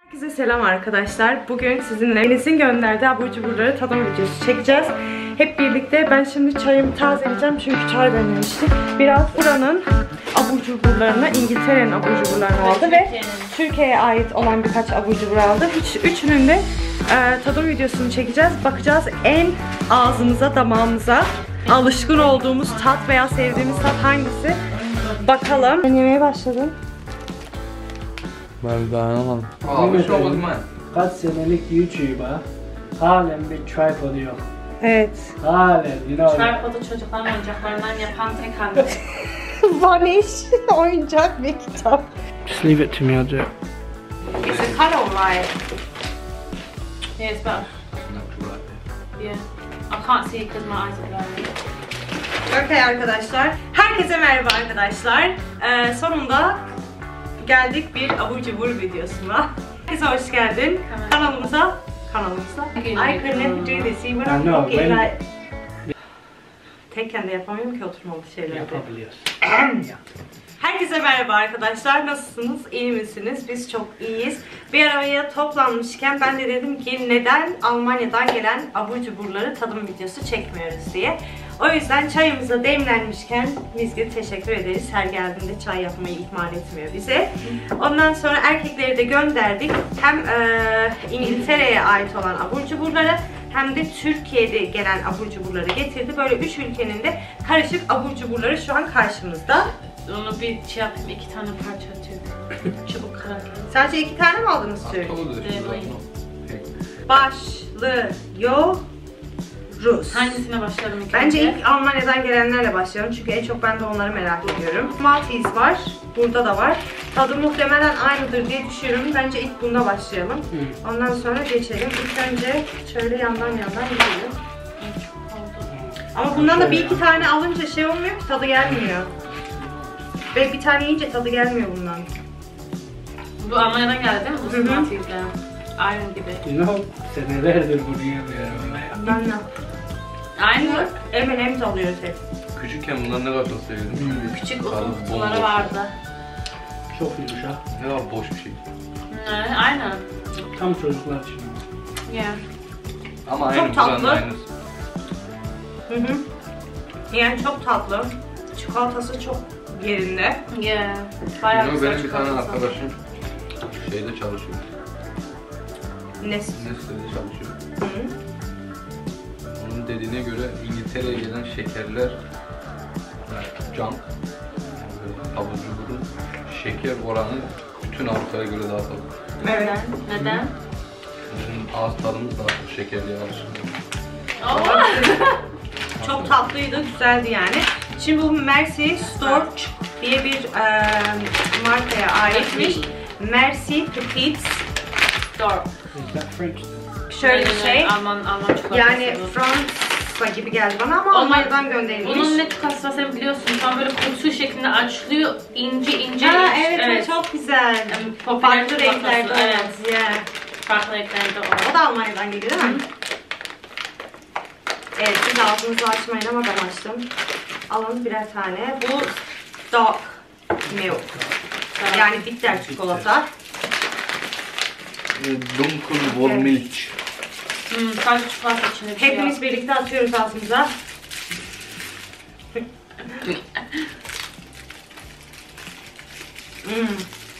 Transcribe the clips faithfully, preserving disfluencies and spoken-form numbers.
Herkese selam arkadaşlar. Bugün sizinle Enes'in gönderdiği abur cuburları tadım videosu çekeceğiz. Hep birlikte. Ben şimdi çayımı tazeleyeceğim çünkü çay demlemiştim. Biraz buranın abur cuburlarını, İngiltere'nin abur cuburlarını aldı ve Türkiye'ye ait olan birkaç abur cubur aldı. Üç, üçünün de e, tadım videosunu çekeceğiz. Bakacağız en ağzımıza, damağımıza alışkın olduğumuz tat veya sevdiğimiz tat hangisi? Bakalım. Ben yemeye başladım. Ben dayanamadım. Abi şu olmaz mı? Kaç senelik YouTuber halen bir tripod yok. Evet. Halen, you know. Tripod'u çocukların oyuncaklarından yapan tek anne. Vanish, oyuncak ve kitap. Just leave it to me, I'll do it. Is it color right? Yeah, it's better. Yeah. I can't see because my eyes are blurry. Okay arkadaşlar. Herkese merhaba arkadaşlar. Ee, sonunda geldik bir abur cubur videosuna. Herkese hoş geldin. Tamam. Kanalımıza. Kanalımıza. I can never do this. You I know, okay, when- like... Tekken de yapamıyorum ki oturmalı şeylerde. Yapabiliyorsun. Herkese merhaba arkadaşlar. Nasılsınız? İyi misiniz? Biz çok iyiyiz. Bir araya toplanmışken ben de dedim ki neden Almanya'dan gelen abur cuburları tadım videosu çekmiyoruz diye. O yüzden çayımıza demlenmişken Mizgin teşekkür ederiz. Her geldiğinde çay yapmayı ihmal etmiyor bize. Ondan sonra erkekleri de gönderdik. Hem e, İngiltere'ye ait olan abur cuburları hem de Türkiye'de gelen abur cuburları getirdi. Böyle üç ülkenin de karışık abur cuburları şu an karşımızda. Onu bir şey yapayım, iki tane parça atıyorum. Çubuk kırarken. Sadece iki tane mi aldınız Türk? Başlıyoruz. Hangisine başlayalım ilk Bence önce? ilk Almanya'dan gelenlerle başlayalım çünkü en çok ben de onları merak ediyorum. Maltese var, burada da var. Tadı muhtemelen aynıdır diye düşünüyorum. Bence ilk bunda başlayalım. Ondan sonra geçelim. İlk önce şöyle yandan yandan gidelim. Ama bundan da bir iki tane alınca şey olmuyor ki, tadı gelmiyor. Ve bir tane yiyince tadı gelmiyor bundan. Bu Almanya'dan geldi değil mi? Bu Hı hı. Smarties aynı gibi. You know, senelerdir bunu yemiyorum. Ben de. Aynı. M and M's alıyoruz hep. Küçükken bunlar ne kadar çok seviyordum. Küçük Tadı uzun kutuları bomboş. vardı. Çok yumuşak. Ne kadar boş bir şey. Ne? Aynen. Tam çocuklar için. Yeah. Ama Çok aynı buranın tatlı. aynısı. Hı hı. Yani çok tatlı. Çikolatası çok yerinde. Yeah. Bayağı Yo, güzel benim bir tane çikolatası. arkadaşım şeyde çalışıyor. Nes. Nestle'de çalışıyor. Hı hı. Onun dediğine göre İngiltere'ye gelen şekerler junk, abur cuburun şeker oranı bütün Avrupa'ya göre daha fazla. Evet. Neden? Bizim ağız tadımız daha çok şekerliye alışıyor. Oo. Çok tatlıydı, güzeldi yani. Şimdi bu Merci Storch diye bir e, markaya aitmiş. Merci Petites. Doğru. Is that French? Şöyle bir şey. Alman, Alman çikolatası. Yani bu. Fransa gibi geldi bana ama Onlar- Almanya'dan gönderilmiş. Bunun ne çikolatası sen biliyorsun. Tam böyle kutu şeklinde açılıyor. İnce ince. Ha, iç- evet, o çok güzel. Yani popüler Farklı çikolatası, renklerde. evet. Evet. Yeah. Farklı renklerde o. O da Almanya'dan geliyor değil mi? Evet, siz ağzınızı açmayın ama ben açtım. Alın birer tane. Bu dark milk. Yani bitter çikolata. Dunkelwolmilch. Hmm, sadece çikolata içinde bir şey Hepimiz yok. birlikte atıyoruz ağzımıza. Hmm.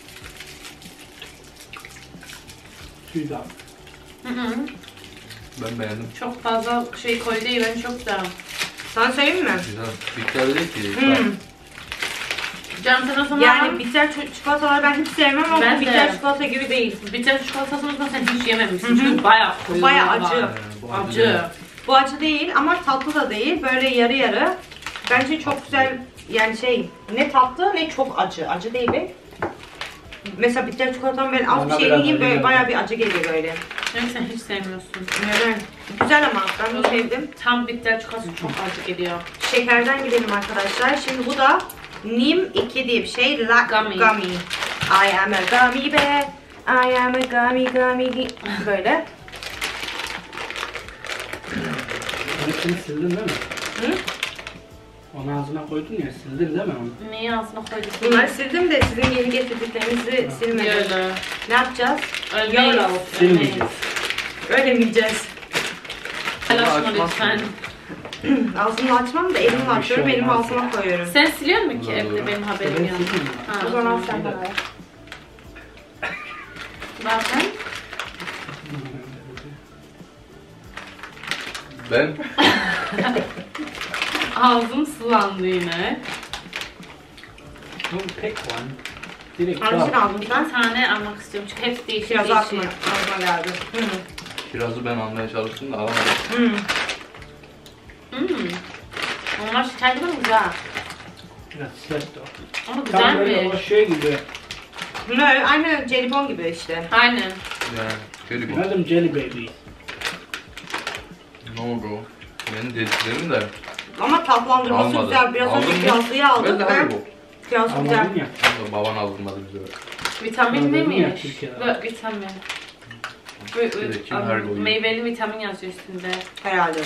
Tüy da. Hı hı. Ben beğendim. Çok fazla şey koyu değil, ben çok güzel. Sana söyleyeyim mi? Güzel. Bitter değil ki. Hmm. Can sen o zaman Yani bitter çi- çikolataları ben hiç sevmem ama Ben bu de. bitter çikolata gibi değil. bitter çikolatasını sen hiç yememişsin. Hı hı. Çünkü bayağı koyu. Bayağı var. acı. Bu Acı. Bu acı değil ama tatlı da değil. Böyle yarı yarı. Bence çok güzel, yani şey, ne tatlı ne çok acı. Acı değil be. Mesela bitter çikolatanın ben az Bana bir şey biraz yiyeyim acı böyle geldi. bayağı bir acı geliyor böyle. Çünkü sen hiç sevmiyorsun. Neden? Güzel ama ben bunu sevdim. Tam bitter çikolatası çok acı geliyor. Şekerden gidelim arkadaşlar. Şimdi bu da Nim iki diye bir şey. Lac Gummy. gummy. I am a gummy bear. I am a gummy gummy. Böyle. Hepsini sildin değil mi? Hı? Onu ağzına koydun ya, sildin değil mi onu? Neyi ağzına koyduk? Bunları sildim de sizin yeni getirdiklerinizi silmedim. Öyle. Ne yapacağız? Ölmeyiz. Yola. Silmeyeceğiz. Öyle mi yiyeceğiz? Açma lütfen. Ağzımla açmam da elimle Bir şey açıyorum, elimi olmaz ağzıma koyuyorum. Sen siliyor musun ki Doğru. evde benim haberim Ben yok? silmiyorum. Ha, O zaman sen de ver. Bazen Ben ağzım sulandı yine. Don't pick one. Direkt Hangisini al. aldın Bir sen? tane almak istiyorum çünkü hepsi değişik Biraz değişik. aklıma, aklıma geldi. Hı. kirazı ben almaya çalıştım da alamadım. Hı. Hmm. Onlar şekerli mi güzel? Biraz sert o. Ama Tam böyle o güzelmiş. şey gibi. Ne? Aynı jelibon gibi işte. Aynen. Yani şöyle bir Madem Jelly Baby. ne oldu? Benim dediklerim de Ama tatlandırması almadım. güzel. Biraz önce Aldın mı? piyazlıyı Ben aldım. de Ben Haribo. piyaz güzel. Anladın ya. Baban aldırmadı bize. Vitamin Anladın ya miymiş? Türkiye'de. Ve vitamin. Bir de kim Ve- Haribo yiyor? Meyveli vitamin yazıyor üstünde. Herhalde.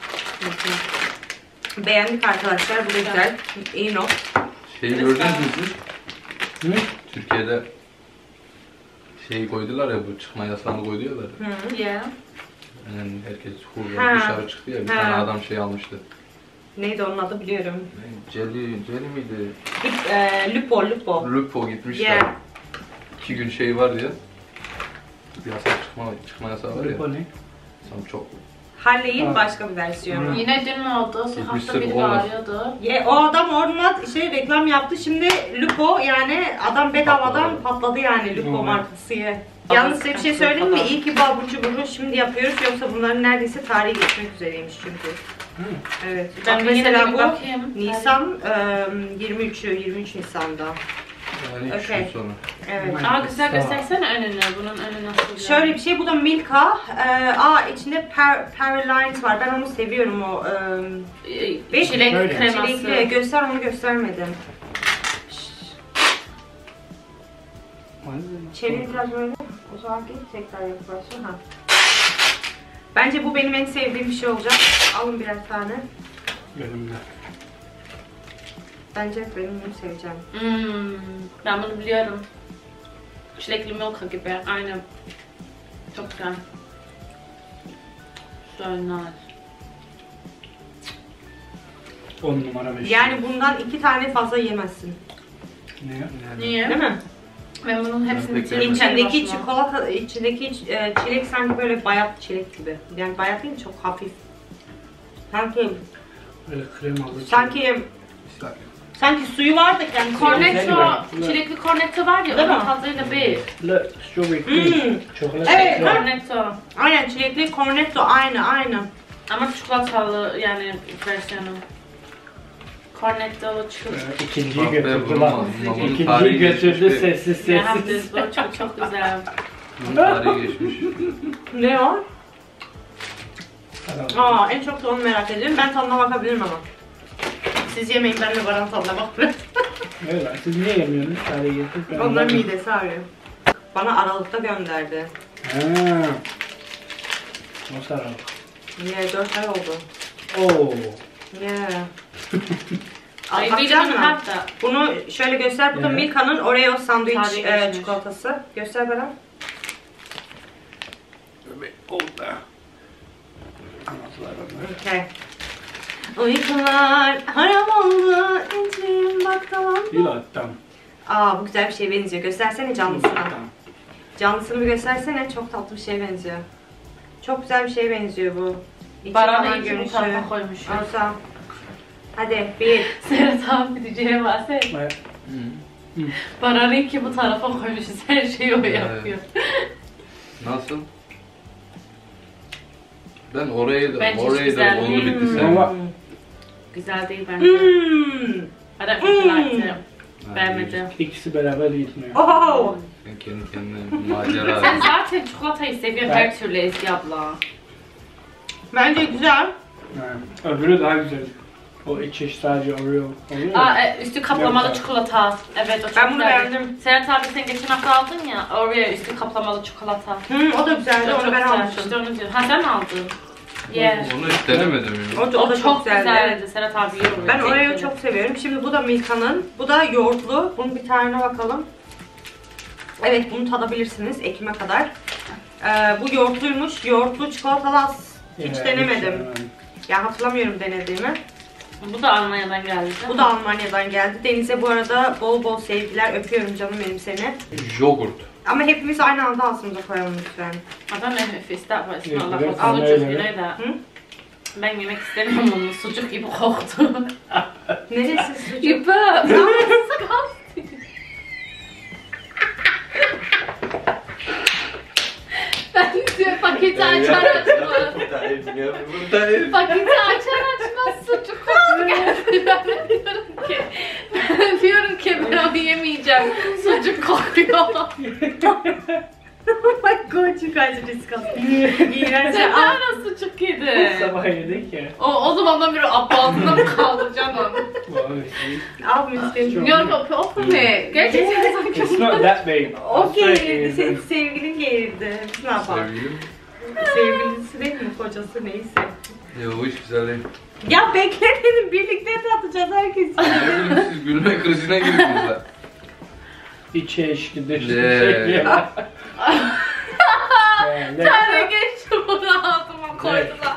Beğendik arkadaşlar. Bu da güzel. İyi not. Şeyi Evet, gördünüz sağ ol. mü siz? Hı? Türkiye'de şeyi koydular ya, bu çıkma yasağını koydular. Hı. Yeah. Yani herkes Ha. hurra dışarı çıktı ya, bir Ha. tane adam şey almıştı. Neydi onun adı biliyorum. Ne, Jelly, jelly miydi? Lüp, e, Lupo, Lupo. Lupo gitmişler. Yeah. İki gün şey var diye. Yasak çıkma, çıkma yasağı var ya. Bu ne? Sam çok. Harley'in Ha. başka bir versiyonu. Hı. Yine dün oldu. Sokakta Gitmiştir, biri olmaz. bağırıyordu. Ye, o adam orada şey reklam yaptı. Şimdi Lupo yani adam bedavadan Patladı. patladı yani Lupo Hı. markası ye. Yalnız size bir şey söyleyeyim mi? İyi ki bu abur cuburu şimdi yapıyoruz. Yoksa bunların neredeyse tarihi geçmek üzereymiş çünkü. Hı. Evet. Ben Bak yine de mesela bir bu bakayım. Nisan e, yirmi üçü yirmi üç Nisan'da. Yani üç Okey. gün sonra. Evet. Aa güzel göstersene önünü. Bunun önü nasıl güzel. Şöyle bir şey, bu da Milka. Ee, aa içinde per, Paralines var. Ben onu seviyorum o. E, Ee, Çilek Şöyle. kreması. çilekli. Göster, onu göstermedim. Çevir biraz böyle. O zaman git tekrar yaparsın. Ha. Bence bu benim en sevdiğim bir şey olacak. Alın birer tane. Benim de. Bence benim en seveceğim. Hmm, ben bunu biliyorum. Çilekli milka gibi. Aynen. Çok güzel. So nice. On numara beş. Yani bundan iki tane fazla yemezsin. Ne? Niye? Değil mi? Ben bunun hepsini pek bitirdim kendi İçindeki başıma. çikolata, içindeki e, çilek sanki böyle bayat çilek gibi. Yani bayat değil, çok hafif. Sanki Böyle kremalı. sanki sanki suyu var da kendisi. Cornetto, Güzel. çilekli cornetto var ya, Değil onun mi? tadıyla bir. Le strawberry Hmm. cream. Çokolata. Evet, krema. Cornetto. Aynen çilekli cornetto aynı aynı. Ama çikolatalı yani versiyonu. Cornetto çikolata. Evet, İkinciyi Bak be, götürdü bunun- bak. bunun İkinciyi tarihi götürdü geçmiş. sessiz Ne yaptınız sessiz. bu? Çok çok güzel. Bunun tarihi geçmiş. Ne o? Tamam. Aa en çok da onu merak ediyorum. Ben tadına bakabilirim ama. Siz yemeyin, ben de Baran tadına bakıyorum. Öyle. Siz niye yemiyorsunuz? Tarihi getir. Ben Onların bakayım. midesi ağrıyor. Bana Aralık'ta gönderdi. Ha. Nasıl aralık? Yeah, dört ay oldu. Oo. Yeah. Ay Al, bir de bakacak bunu mısın? hatta. Bunu şöyle göster. Bu da Evet. Milka'nın Oreo sandviç Tarihi e, geçmiş. çikolatası. Göster bana. Oldu. Anlattılar onlar. Okay. Uykular haram oldu. İncim bak tamam. Yılattan. Aa bu güzel bir şeye benziyor. Göstersene canlısına. Yılattan. Canlısını bir göstersene. Çok tatlı bir şeye benziyor. Çok güzel bir şeye benziyor bu. İçi Baran'ı falan iki bu görünüşü. tarafa koymuşum. Al sen. Hadi bir. Serhat abi diyeceğim bahset. Evet. Hı. Baran'ı iki bu tarafa koymuşuz. Her şeyi o Evet. yapıyor. Nasıl? Ben orayı da, Bence hiç orayı da güzel onu değil. bitti Hmm. sen. Ama- Güzel değil bence. Hmm. I don't think you liked it. Ha, Beğenmedim. İkisi beraber gitmiyor. Oh. Sen kendi kendine macera. Sen zaten çikolatayı seviyorsun Ben- her türlü Ezgi abla. Bence güzel. Ha. Öbürü daha güzel. O içi sadece Oreo oluyor. Aa, e, üstü kaplamalı Evet. çikolata. Evet o çok Ben bunu güzel. beğendim. Serhat abi sen geçen hafta aldın ya Oreo üstü kaplamalı çikolata. Hmm, o da güzeldi. O Onu çok ben güzel. almıştım. İşte onu diyorum. Ha sen mi aldın? Yeah. Onu hiç denemedim O, ya. da- o O da çok güzeldi. güzeldi. Serhat abi yiyor. Ben Oreo. Oreo'yu çok seviyorum. Şimdi bu da Milka'nın. Bu da yoğurtlu. Bunun bir tane bakalım. Evet, bunu tadabilirsiniz Ekim'e kadar. Ee, bu yoğurtluymuş. Yoğurtlu çikolatalı az hiç Yeah, denemedim. hiç Ya hatırlamıyorum denediğimi. Bu da Almanya'dan geldi. Bu da Almanya'dan geldi. Deniz'e bu arada bol bol sevgiler. Öpüyorum canım benim seni. Yogurt. Ama hepimiz aynı anda ağzımıza koyalım lütfen. I don't know if it's that, but it's Yeah, not but like that's a sucuk, not you really. know that. Hı? Ben yemek istemiyorum bunu, sucuk gibi koktu. Neresi sucuk? You burp! Disgusting! Ben diyor paketi açar açmaz. Paketi açar açmaz sucuk kokusu geldi. Ben de diyorum ki, ben diyorum ki ben onu yemeyeceğim. Sucuk kokuyor. Oh my god, you guys are disgusting. İğrenç. Sen Al. nerede sucuk yedin? Sabah yedik ya. O, o zamandan beri altında mı kaldıracaksın onu? Well, obviously. Al Müslüm. Yok yok open mi? Gerçekten sanki It's not that big. Okey, senin sevgilin gelirdi. Biz ne yapalım? Sevgilim. Sevgilisi değil mi, kocası neyse. Ya o hiç güzel değil. Ya beklemedim, birlikte tatacağız herkes. Ne bileyim siz gülme krizine girdiniz lan. İçe eşki dışı. Yeah. Tane geçti bunu ağzıma koydular.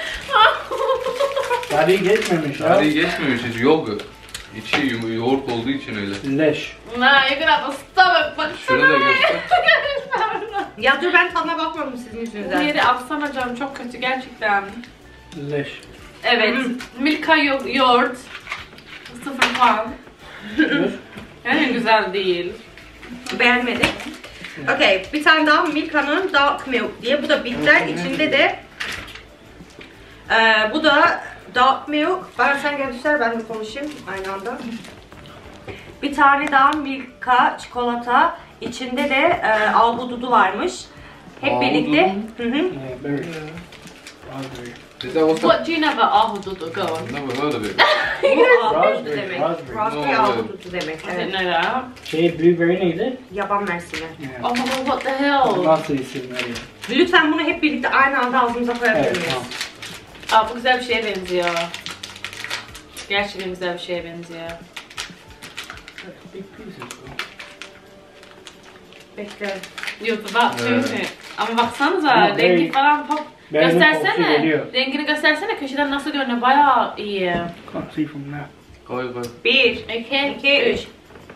Tarihi geçmemiş ha. Tarihi geçmemiş hiç yogurt. İçi yo- yoğurt olduğu için öyle. Leş. Nah, you're gonna have a stomach bug. Şunu da göster. Ya dur, ben tadına bakmadım sizin Bu yüzünüzden. yeri alsana canım, çok kötü gerçekten. Leş. Evet, Milka yo yoğurt. Sıfır puan. Yani güzel değil. Beğenmedik. Okey, bir tane daha Milka'nın Dark Milk diye. Bu da bitter. İçinde de e, bu da Dark Milk. Bana sen gel göster, ben de konuşayım aynı anda. Bir tane daha Milka çikolata. İçinde de e, ahududu varmış. Hep Ahududu birlikte. mu? Hı hı. Yeah, berry. Raspberry. Bize olsa... What do you know about ahududu? Go on. Ne böyle bir? Bu ahududu Raspberry, demek. raspberry. Raspberry No, ahududu demek. I didn't Evet. know that. Şey, blueberry neydi? Yaban mersini. Yeah. Oh, what the hell? Nasıl isimleri? Lütfen bunu hep birlikte aynı anda ağzımıza koyabilir Evet, miyiz? tamam. Aa, bu güzel bir şeye benziyor. Gerçekten güzel bir şeye benziyor. Big pieces. Bekle. Yok, bak Evet. evet. Ama baksanıza, Ama rengi renk- falan pop. Beğendim, kokusu Göstersene. geliyor. Rengini göstersene, köşeden nasıl görünüyor, bayağı iyi. Can't see from there. Koy koy. Bir, İki, iki, üç.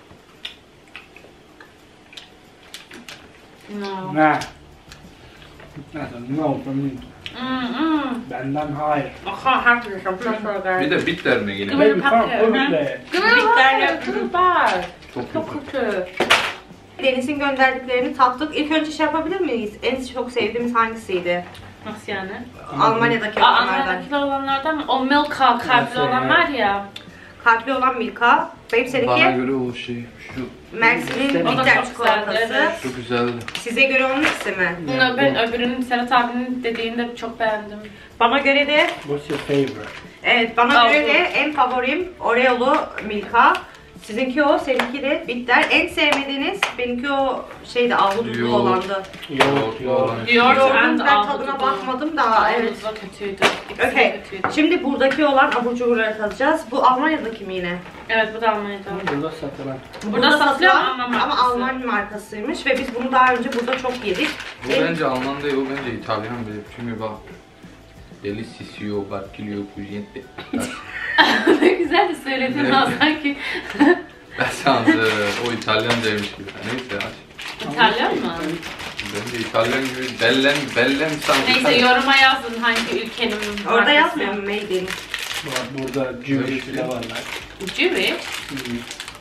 No. Nah. That's a no from me. Mm mm. Benden hayır. I can't have this, I'm so sorry. Bir de bitter mi yine? Give me Baby, the can't packet. put Hı? it there. Give me the Bitter packet, too bad. Çok Çok güzel. kötü. Deniz'in gönderdiklerini tattık. İlk önce şey yapabilir miyiz? En çok sevdiğimiz hangisiydi? Nasıl yani? Almanya'daki Aa, olanlardan. Almanya'daki olanlardan mı? O Milka kalpli Nasıl olan yani? var ya. Kalpli olan Milka. Benim Bana seninki göre o şey, şu, Mersin'in O da bitter çok çikolatası. güzeldi, evet. şu güzeldi. Size göre onun ikisi mi? Bunu ben öbürünün Serhat abinin dediğini de çok beğendim. Bana göre de, What's your favorite? evet bana Aa, göre bu. de en favorim Oreo'lu Milka. Sizinki o, seninki de bitter. En sevmediğiniz benimki o şeydi, ahududu Yoğurt. olandı. Yoğurt, yoğurt. Yoğurt Yoğurdun and ben ahududu. tadına bakmadım da evet. Evet. O kötüydü. İkisi Okey. de kötüydü. Şimdi buradaki olan abur cuburları tadacağız. Bu Almanya'daki mi yine? Evet, bu da Almanya'dan. Burada satılan. Burada satılıyor satılan ama Alman ama markası. Alman markasıymış ve biz bunu daha önce burada çok yedik. Bu En- bence Alman değil, o bence İtalyan bile. Çünkü bak. Delicioso, barquillo, cugente. Ne güzel de söyledin Evet. ha sanki. Ben sandı o İtalyancaymış gibi. Neyse aç. İtalyan mı? Bence İtalyan gibi bellen, bellen sanki. Neyse yoruma yazın hangi ülkenin Orada markası. yazmıyor mu Made in? Bak burada Jewish bile var lan. Jewish. Hmm.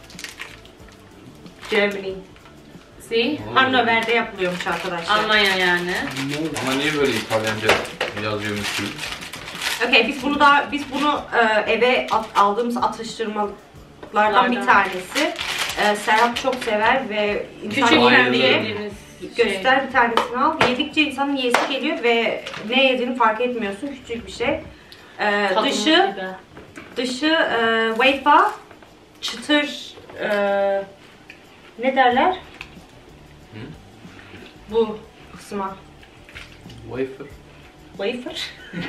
Germany. See? Hannover'de yapılıyormuş arkadaşlar. Almanya yani. Ama niye böyle İtalyanca yazıyormuş gibi? Okey, biz bunu da biz bunu e, eve at- aldığımız atıştırmalardan bir Lardan. tanesi. E, Serhat çok sever ve insan Küçük Bayılırım. kendi yediği yediğiniz şey. göster bir tanesini al. Yedikçe insanın yiyesi geliyor ve ne yediğini fark etmiyorsun. Küçük bir şey. E, Tadımız dışı gibi. dışı e, wafer, çıtır e, ne derler? Hı? Bu kısma. Wafer. Wafer.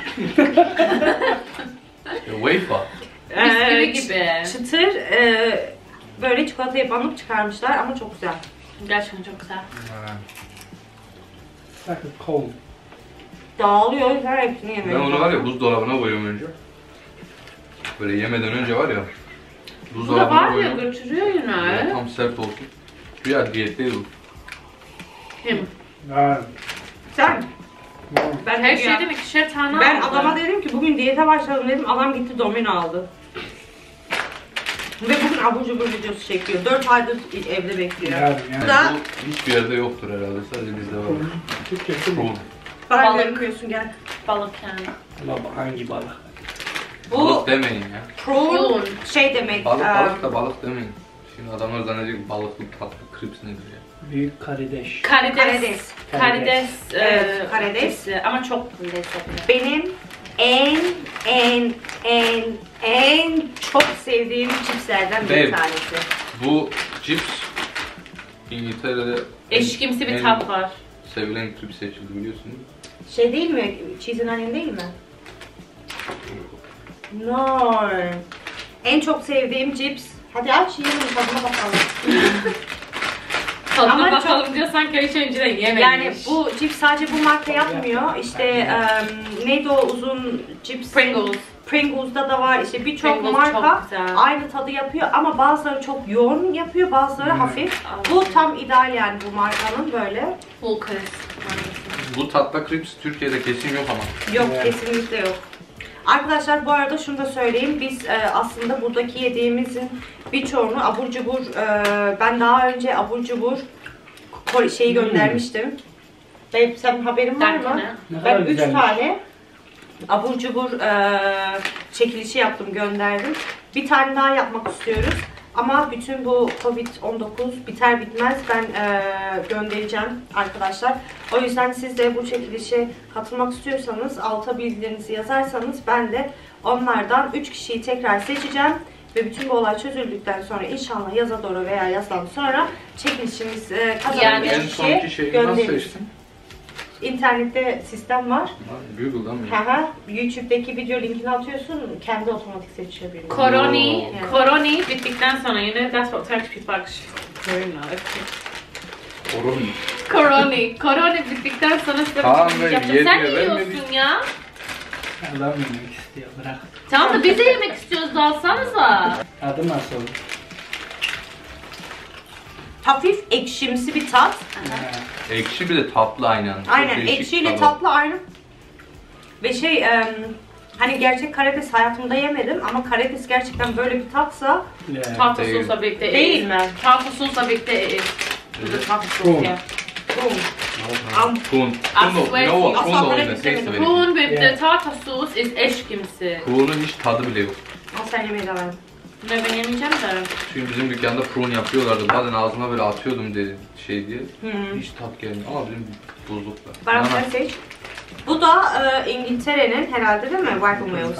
E, wafer. Bisküvi Ee, gibi. Çıtır e, böyle çikolatayı banıp çıkarmışlar ama çok güzel. Gerçekten çok güzel. Ha. Like a cold. Dağılıyor, her hepsini Ben yemeğim. onu var ya buzdolabına koyuyorum önce. Böyle yemeden önce var ya Bu da buzdolabına var ya koyuyorum. götürüyor Böyle yine. tam sert olsun. Güya diyetteyiz bu. Hem. Ha. Sen? Ben her şeyden ikişer tane Ben aldım. adama dedim ki bugün diyete başladım dedim. Adam gitti domino aldı. Ve bugün abur cubur videosu çekiyor. dört aydır evde bekliyor. Yani yani. Bu da Bu hiçbir yerde yoktur herhalde. Sadece bizde var. Türkçesi bu. Bu. bana Balık. görmüyorsun gel. Balık yani. Baba hangi balık? Bu Balık demeyin ya. prawn Prawn. şey demek. Balık em, balık da balık demeyin. Şimdi adamlar zannedecek balıklı tatlı krips nedir ya. Büyük karideş. Karides. Karides. Karides. Evet, e, karides. cipsi. Ama çok lezzetli. Benim en en en en çok sevdiğim cipslerden bir Babe. tanesi. Bu cips İngiltere'de Eşkimsi bir en tat var. sevilen krips seçildi biliyorsun değil mi? Şey değil mi? Cheese and onion değil mi? No. En çok sevdiğim cips. Hadi aç yiyelim tadına bakalım. Tadına Ama bakalım diyor sanki hiç önceden yememiş. Yani bu cips sadece bu marka yapmıyor. İşte em, neydi o uzun cips? Pringles. Pringles'da da var. İşte birçok Pringles marka çok güzel. aynı tadı yapıyor ama bazıları çok yoğun yapıyor, bazıları hafif. Bu tam ideal yani bu markanın böyle. Full crisp. Bu tatlı krips Türkiye'de kesin yok ama. Yok Evet. kesinlikle yok. Arkadaşlar bu arada şunu da söyleyeyim. Biz e, aslında buradaki yediğimizin birçoğunu abur cubur, e, ben daha önce abur cubur kol- şeyi göndermiştim. Babe sen haberin var mı? Derken Ne Ben kadar üç güzelmiş. tane abur cubur e, çekilişi yaptım, gönderdim. Bir tane daha yapmak istiyoruz. Ama bütün bu covid on dokuz biter bitmez ben e, göndereceğim arkadaşlar. O yüzden siz de bu çekilişe katılmak istiyorsanız alta bilgilerinizi yazarsanız ben de onlardan üç kişiyi tekrar seçeceğim. Ve bütün bu olay çözüldükten sonra inşallah yaza doğru veya yazdan sonra çekilişimiz e, kazanan Yani üç En kişiye sonki şeyi nasıl göndeririz. seçtin? İnternette sistem var. Google'dan mı? Haha, YouTube'daki video linkini atıyorsun, kendi otomatik seçiyor birini. Koroni, Yo. koroni bittikten sonra you know that's what Turkish people actually very nice. Orun. Koroni, koroni bittikten sonra size Tamam bir be, şey yapacağım. Sen yetmiyor, yiyorsun vermedik. ya. Adam yemek istiyor bırak. Tamam da biz de yemek istiyoruz da alsanıza. Adı nasıl? Hafif ekşimsi bir tat. Ha. Ekşi bir de tatlı aynı anda. Çok Aynen, değişik ekşiyle tadı. tatlı aynı. Ve şey, em, hani gerçek karides hayatımda yemedim ama karides gerçekten böyle bir tatsa Yeah. Tahta Değil. sosla birlikte değil eğil. mi? Tahta sosla birlikte eğil. Bu da tahta sos Cool. ya. Boom. Am- Kuhn. I Kuhn da, swear you know what? to you. Kuhn da Asla oyunda karides taste yemedim. verir. Kuhn with the Yeah. tahta sos is eşkimsi. Kuhn'un hiç tadı bile yok. Al sen yemeği de ver. Ne ben yemeyeceğim de. Çünkü bizim dükkanda prun yapıyorlardı. Bazen ağzıma böyle atıyordum dedi şey diye. Hı. Hiç tat gelmiyor ama bizim buzlukta. Baran sen seç. Bu da e, İngiltere'nin herhalde değil mi? Wagon Wheels.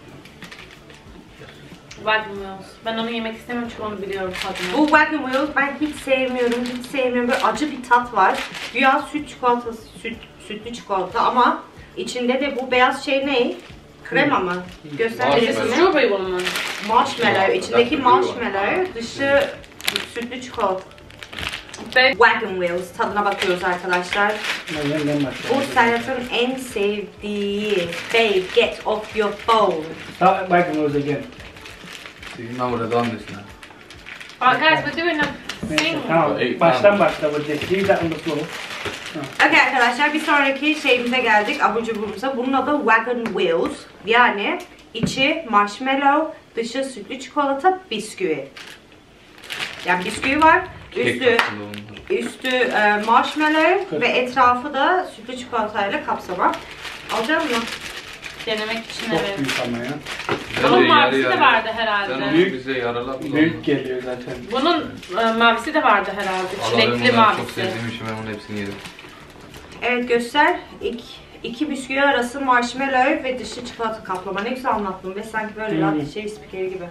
Wagon Wheels. Ben onu yemek istemiyorum çünkü onu biliyorum tadını. Bu Wagon Wheels ben hiç sevmiyorum, hiç sevmiyorum. Böyle acı bir tat var. Güya süt çikolatası, süt, sütlü çikolata ama içinde de bu beyaz şey ne? Krema mı? Göster Marshmallow. resmini. Strawberry one mı? Marshmallow. İçindeki That's the good marshmallow, dışı sütlü çikolata. Ben Wagon Wheels tadına bakıyoruz arkadaşlar. Bu Serhat'ın en sevdiği. Babe, get off your phone. Start back and again. Sizin ben burada devam etsin ha. Alright guys, we're doing a Neyse thing. tamam. Eight Baştan man. başla with this. Leave that on the floor. Okay arkadaşlar bir sonraki şeyimize geldik, abur cuburumuza. Bunun adı Wagon Wheels. Yani içi marshmallow, dışı sütlü çikolata, bisküvi. Yani bisküvi var, üstü Kek aslında onlar. üstü e, marshmallow ve etrafı da sütlü çikolatayla kapsama. Alacak mısın? Denemek için Çok evet. büyük ama ya. Bunun Bence yarı mavisi de yarı. vardı Sen herhalde. onu Büyük- bize yarala kullanma. Büyük geliyor zaten. Bunun e, mavisi de vardı herhalde. Vallahi ben Çilekli bunları çok mavisi. sevdiğim için ben onun hepsini yedim. Evet göster. İki, iki bisküvi arası marshmallow ve dışı çikolata kaplama. Ne güzel anlattın ve sanki böyle Hmm. hmm. şey spikeri gibi.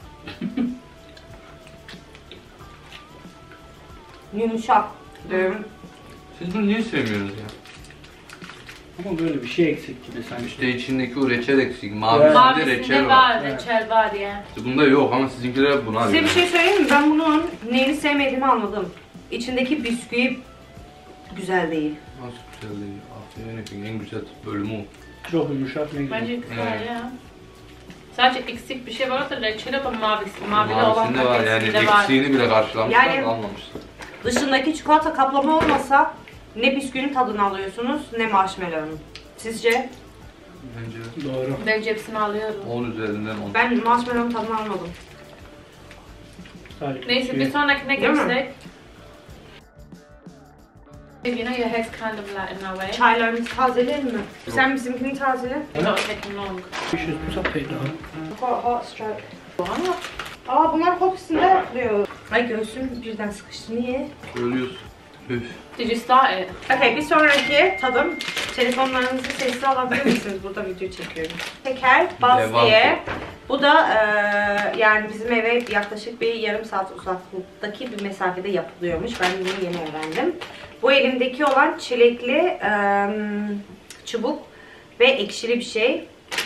Yumuşak. Hmm. Siz bunu niye sevmiyorsunuz ya? Ama böyle bir şey eksik gibi sanki. İşte içindeki o reçel eksik. Evet. Mavisinde Mavisinde reçel var. var, Evet. reçel var ya. İşte bunda yok ama sizinkiler hep bunu Size arıyor. bir şey söyleyeyim mi? Ben bunun neyini sevmediğimi anladım. içindeki bisküvi güzel değil. Nasıl güzel değil. Afiyet olsun. En güzel bölümü o. Çok yumuşak ne güzel. Bence güzel Evet. ya. Sadece eksik bir şey varsa reçeli ama mavisi. Mavili olan Mavisinde var yani paketinde var. eksiğini bile karşılamışlar Yani- da almamışlar. Dışındaki çikolata kaplama olmasa ne bisküvinin tadını alıyorsunuz ne marshmallow'un. Sizce? Bence Doğru. Ben hepsini alıyorum. on üzerinden on. Ben marshmallow'un tadını almadım. Sadece Neyse bir bisküvi. sonrakine Değil mi? geçsek. You know your hair's kind of like in that way. Çaylarımızı tazeleyelim mi? Sen bizimkini tazele. It's not taking long. You should put up it though. Hot strike. Aa bunlar hopsinde yapılıyor. Ay göğsüm birden sıkıştı. Niye? Ölüyorsun. Üf. Did you start it? Okay, bir sonraki tadım. Telefonlarınızı sessiz alabilir misiniz? Burada video çekiyorum. Teker, bas Devam. diye. Bu da eee, yani bizim eve yaklaşık bir yarım saat uzaklıktaki bir mesafede yapılıyormuş. Ben bunu yeni öğrendim. Bu elimdeki olan çilekli eee, çubuk ve ekşili bir şey.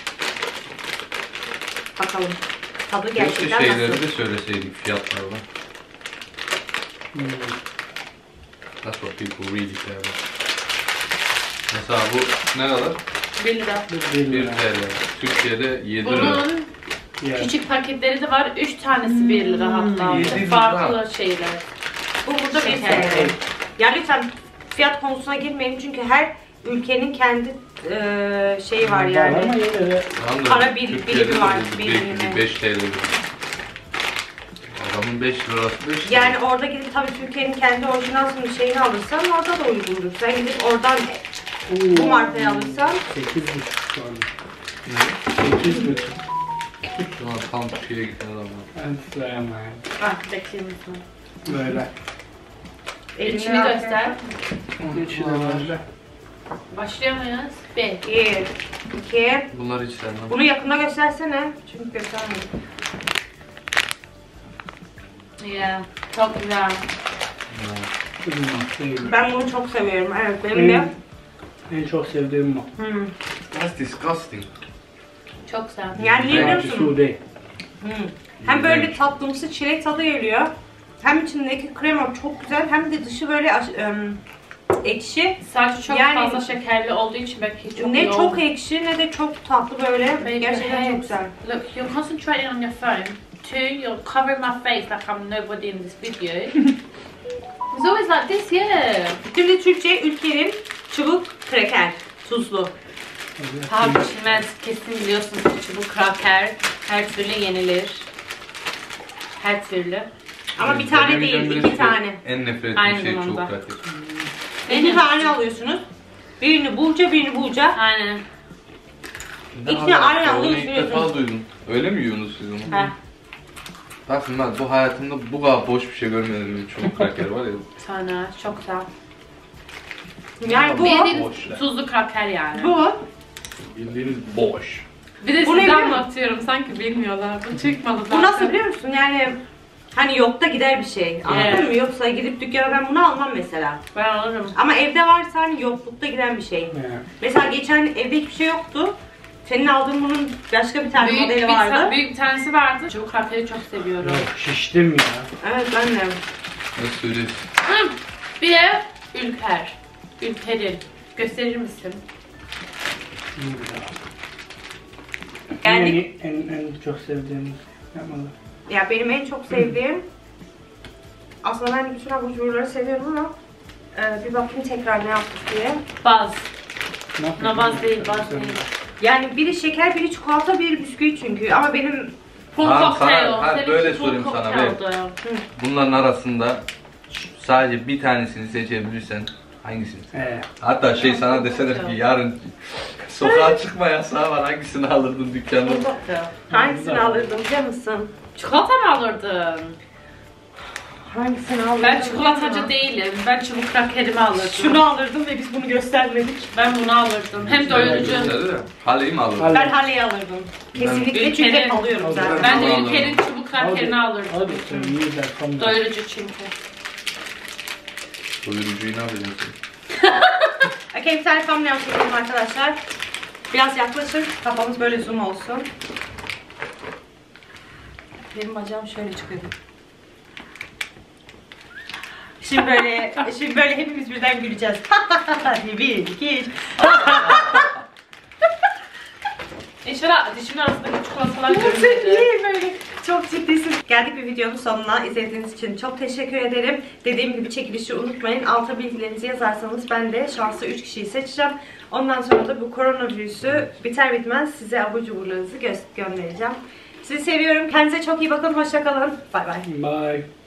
Bakalım. Tadı Keşke gerçekten şeyleri nasıl? de söyleseydik fiyatlarla. Hmm. That's what people really care about. Mesela bu ne kadar? bir lira. Bir bir lira. T L. Türkiye'de yedi lira. Bunun Yeah. küçük paketleri de var. üç tanesi bir lira hatta. yedi lira. Farklı şeyler. Bu burada bir Şeker. T L. Ya lütfen fiyat konusuna girmeyin çünkü her ülkenin kendi eee, şeyi var Ama yani. yine de Tamam da Para bir- Türkiye'de birimi var, de birimi. belki beş T L gibi. Adamın beş lirası beş lira. Yani orada gidip tabii Türkiye'nin kendi orijinal şeyini alırsan orada da uygundur. Sen gidip oradan bu Oo. markayı alırsan sekiz buçuk şu an. Ne? sekiz buçuk. Şu an tam Türkiye'ye giden adam var. Ben sayamam. Ah bekleyin lütfen. Böyle. elini İçini arkaya- göster. Onun içi de böyle. Başlıyor muyuz? Bir. Bir, iki. Bunlar hiç sevmem. Bunu yakında göstersene. Çünkü göstermedim. Yeah. Çok güzel. Bilmem, değil. Ben bunu çok seviyorum. Evet benim de. En, en çok sevdiğim bu. Hmm. That's disgusting. Çok güzel. Yani niye biliyor Belki musun? su değil. Hmm. Hem böyle tatlımsı çilek tadı geliyor. Hem içindeki krema çok güzel hem de dışı böyle aş- ım, ekşi. Sadece çok Yani- fazla şekerli olduğu için belki çok ne iyi çok oldu. ekşi ne de çok tatlı böyle. Make Gerçekten your çok head- güzel. Look, you're concentrating on your phone. Two, you're covering my face like I'm nobody in this video. It's always like this, yeah. Şimdi Türkçe ülkenin çubuk kraker. Tuzlu. Tartışılmaz, kesin biliyorsunuz ki çubuk kraker her türlü yenilir. Her türlü. Ama bir tane değil, Denemeyeceğim iki bile tane. En nefret Aynı ettiğim şey zamanda. çok pratik. İki tane alıyorsunuz. Birini Burca, birini Burca. Aynen. İkisini Ne aynı alaka? anda Onu ilk düşünüyorsun. defa duydum. Öyle mi yiyorsunuz siz onu? Heh. Bakın ben bu hayatımda bu kadar boş bir şey görmedim. Çubuk kraker var ya. Sana çok güzel. Yani bu, Bildiğiniz Boş ya. tuzlu kraker yani. bu. Bildiğiniz boş. Bir de Bu ne size biliyor musun? anlatıyorum sanki bilmiyorlar. Bu çıkmadı zaten. Bu nasıl biliyor musun? Yani hani yokta gider bir şey. Anladın Evet. mı? Yoksa gidip dükkana ben bunu almam mesela. Ben alırım. Ama evde varsa hani yoklukta giden bir şey. Yeah. Mesela geçen evde hiçbir şey yoktu. Senin aldığın bunun başka bir tane Büyük modeli bir, vardı. ta- büyük bir tanesi vardı. Çubuk krakeri çok seviyorum. Yok, şiştim ya. Evet ben de. Ne söylüyorsun? Hı. Bir de Ülker. Ülker'in. Gösterir misin? Yani En, en, en çok sevdiğim yapmalı. ya benim en çok sevdiğim aslında ben bütün abur cuburları seviyorum ama e, bir bakayım tekrar ne yaptık diye. Baz. Ne yapıyorsun? Nabaz değil, baz değil. Yani biri şeker, biri çikolata, biri bisküvi çünkü ama benim Full Tamam, cocktail. sana- ha, Seninki böyle full sorayım sana, cocktail'dı. Bunların arasında sadece bir tanesini seçebilirsen hangisini? Ee, Hatta şey sana deseler ki yarın sokağa çıkma yasağı var, hangisini alırdın dükkanda? hangisini alırdım biliyor musun? Çikolata mı alırdın? Hangisini alırdım? Ben çikolatacı değilim. Ben çubuk krakerimi alırdım. Şunu alırdım ve biz bunu göstermedik. Ben bunu alırdım. Hem doyurucu. Haleyi mi alırdın? Hale. Ben Hale'yi alırdım. Kesinlikle çünkü hep alıyorum zaten. Ben de Tamam. Ülker'in çubuk krakerini alırdım. Hadi sen iyi de tam da. Doyurucu çünkü. Doyurucuyu ne yapacaksın? Okey bir tane thumbnail çekelim arkadaşlar. Biraz yaklaşın. Kafamız böyle zoom olsun. Benim bacağım şöyle çıkıyor. Şimdi böyle, şimdi böyle hepimiz birden güleceğiz. Bir, iki, üç. İnşallah dişimin arasındaki çikolatalar Nasıl görünmeyecek. iyi böyle. Çok ciddisin. Geldik bir videonun sonuna. İzlediğiniz için çok teşekkür ederim. Dediğim gibi çekilişi unutmayın. Alta bilgilerinizi yazarsanız ben de şanslı üç kişiyi seçeceğim. Ondan sonra da bu koronavirüsü biter bitmez size abur cuburlarınızı gö göndereceğim. Sizi seviyorum. Kendinize çok iyi bakın. Hoşça kalın. Bay bay. Bye.